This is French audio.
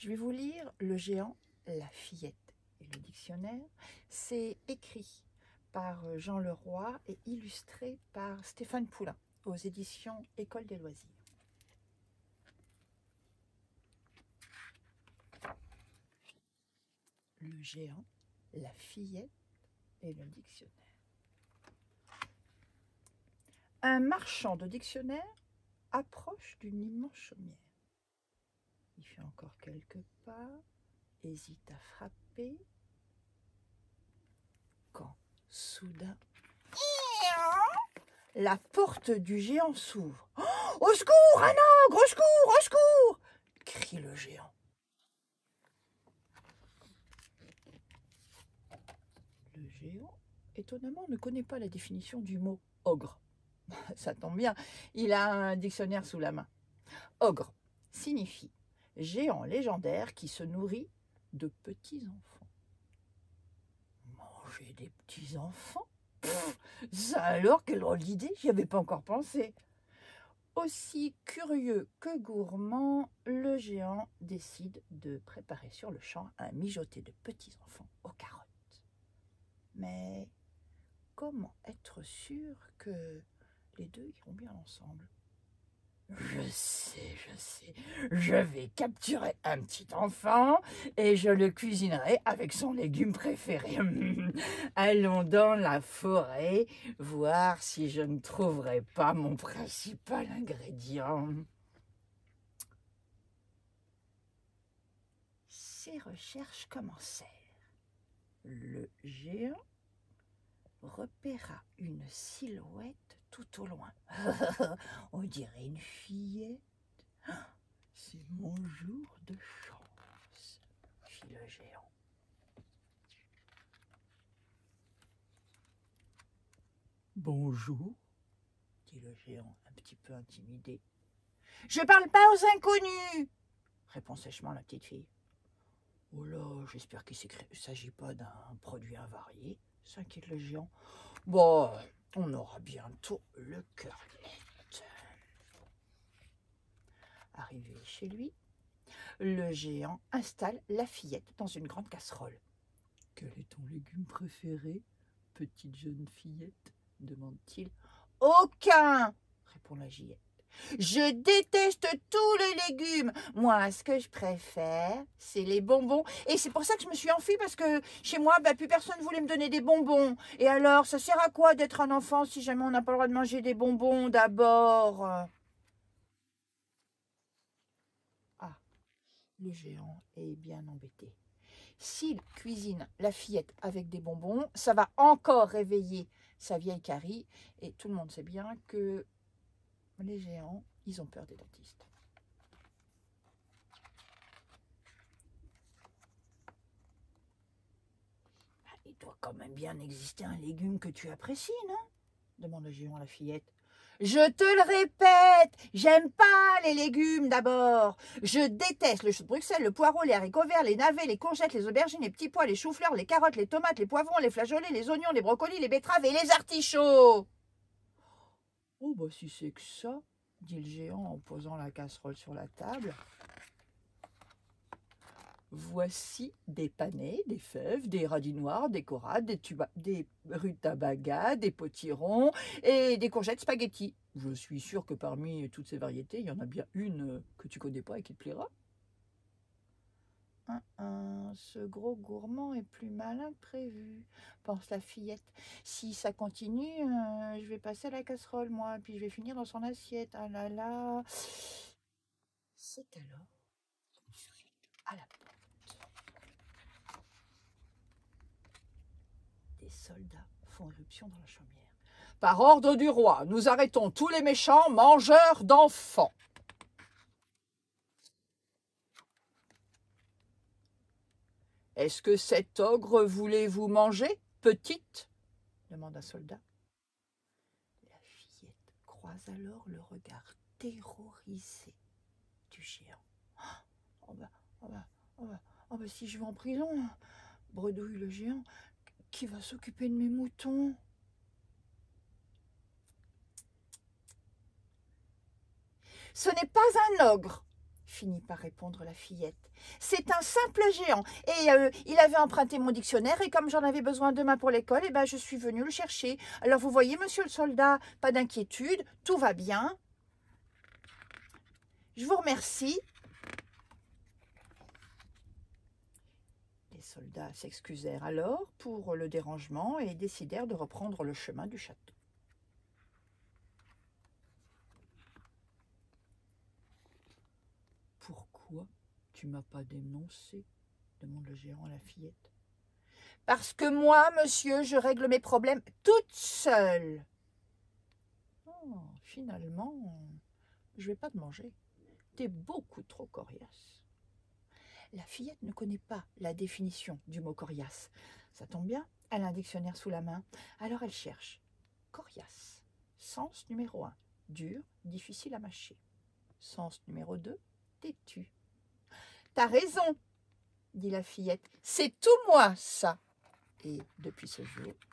Je vais vous lire Le géant, la fillette et le dictionnaire. C'est écrit par Jean Leroy et illustré par Stéphane Poulain aux éditions École des loisirs. Le géant, la fillette et le dictionnaire. Un marchand de dictionnaires approche d'une immense chaumière. Il fait encore quelques pas, hésite à frapper, quand soudain, la porte du géant s'ouvre. « Au secours, un ogre! Au secours! Au secours !» crie le géant. Le géant, étonnamment, ne connaît pas la définition du mot « ogre ». Ça tombe bien, il a un dictionnaire sous la main. Ogre signifie géant légendaire qui se nourrit de petits-enfants. Manger des petits-enfants? Ça alors, quelle drôle d'idée, j'y avais pas encore pensé. Aussi curieux que gourmand, le géant décide de préparer sur le champ un mijoté de petits-enfants aux carottes. Mais comment être sûr que les deux iront bien ensemble? Je sais, je vais capturer un petit enfant et je le cuisinerai avec son légume préféré. Allons dans la forêt voir si je ne trouverai pas mon principal ingrédient. Ses recherches commencèrent. Le géant repéra une silhouette tout au loin. On dirait une fillette. C'est mon jour de chance, fit le géant. Bonjour, dit le géant, un petit peu intimidé. Je parle pas aux inconnus, répond sèchement la petite fille. Oh là, j'espère qu'il ne s'agit pas d'un produit avarié, s'inquiète le géant. Bon, on aura bientôt le cœur net. Arrivé chez lui, le géant installe la fillette dans une grande casserole. « Quel est ton légume préféré, petite jeune fillette ?» demande-t-il. « Aucun !» répond la fillette. « Je déteste tous les légumes. Moi, ce que je préfère, c'est les bonbons. Et c'est pour ça que je me suis enfuie, parce que chez moi, plus personne ne voulait me donner des bonbons. Et alors, ça sert à quoi d'être un enfant si jamais on n'a pas le droit de manger des bonbons d'abord ?» Ah, le géant est bien embêté. S'il cuisine la fillette avec des bonbons, ça va encore réveiller sa vieille carie. Et tout le monde sait bien que les géants, ils ont peur des dentistes. Il doit quand même bien exister un légume que tu apprécies, non? Demande le géant à la fillette. Je te le répète, j'aime pas les légumes d'abord. Je déteste le chou de Bruxelles, le poireau, les haricots verts, les navets, les courgettes, les aubergines, les petits pois, les choux-fleurs, les carottes, les tomates, les poivrons, les flageolets, les oignons, les brocolis, les betteraves et les artichauts. Oh, si c'est que ça, dit le géant en posant la casserole sur la table. Voici des panais, des fèves, des radis noirs, des corades, des rutabagas, des potirons et des courgettes spaghetti. Je suis sûre que parmi toutes ces variétés, il y en a bien une que tu connais pas et qui te plaira. Ce gros gourmand est plus malin que prévu, pense la fillette. Si ça continue, je vais passer à la casserole, moi, puis je vais finir dans son assiette. Ah là là. C'est alors à la porte. Des soldats font éruption dans la chaumière. Par ordre du roi, nous arrêtons tous les méchants mangeurs d'enfants. Est-ce que cet ogre voulait vous manger, petite? Demande un soldat. La fillette croise alors le regard terrorisé du géant. Si je vais en prison, bredouille le géant, qui va s'occuper de mes moutons? Ce n'est pas un ogre, finit par répondre la fillette. C'est un simple géant. Et il avait emprunté mon dictionnaire et comme j'en avais besoin demain pour l'école, eh ben, je suis venue le chercher. Alors vous voyez, monsieur le soldat, pas d'inquiétude, tout va bien. Je vous remercie. Les soldats s'excusèrent alors pour le dérangement et décidèrent de reprendre le chemin du château. Pourquoi tu m'as pas dénoncé? Demande le géant à la fillette. Parce que moi, monsieur, je règle mes problèmes toute seule. Oh, finalement, je vais pas te manger. T'es beaucoup trop coriace. La fillette ne connaît pas la définition du mot coriace. Ça tombe bien, elle a un dictionnaire sous la main. Alors elle cherche. Coriace. Sens numéro 1. Dur, difficile à mâcher. Sens numéro 2. Têtu. T'as raison, dit la fillette. C'est tout moi, ça. Et depuis ce jour,